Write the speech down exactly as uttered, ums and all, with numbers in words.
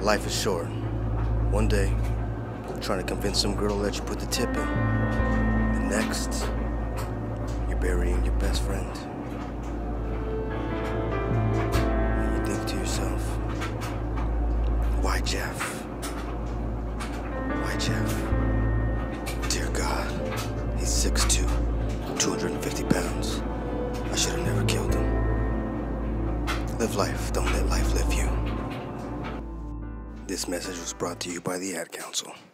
Life is short. One day, you're trying to convince some girl to let you put the tip in. The next, you're burying your best friend. And you think to yourself, why Jeff? Why Jeff? Dear God, he's six two, two hundred fifty pounds. I should have never killed him. Live life, don't let life live you. This message was brought to you by the Ad Council.